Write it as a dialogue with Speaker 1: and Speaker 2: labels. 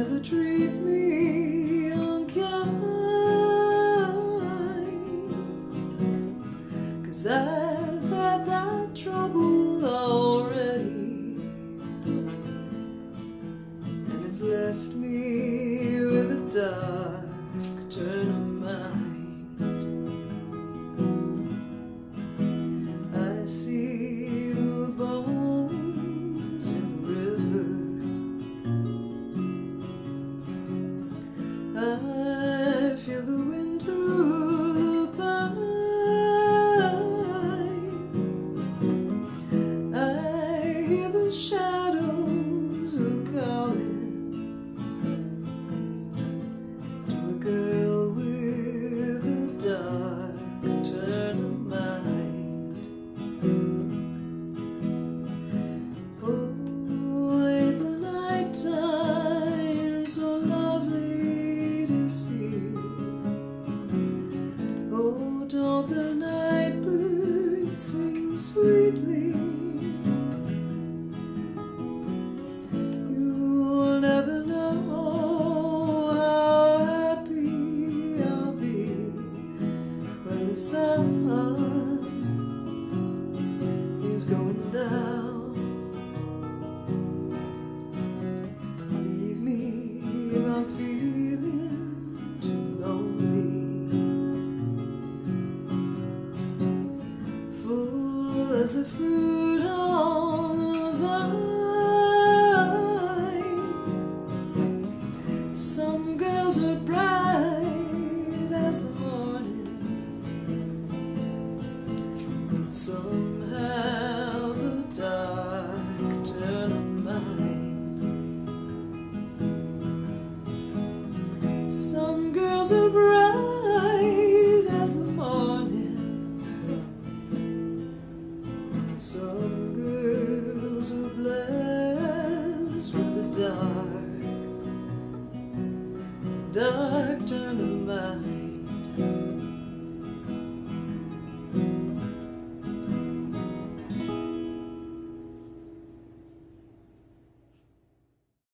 Speaker 1: never treat me unkind, 'cause I've had that trouble already, and it's left me with a dark turn of mind. I see the bones in the river, I feel the wind through the pine, I hear the shadows calling to a girl with a dark turn of mind. Oh, ain't the night time so lovely to see? Oh, don't the night birds sing sweetly? You'll never know how happy I'll be when the sun is going down. Leave me if I'm feeling too lonely, full as the fruit on the vine. Some girls are bright as the morning, some have a dark turn of mind. Some girls are bright as the morning, some girls are blessed with a dark turn of mind.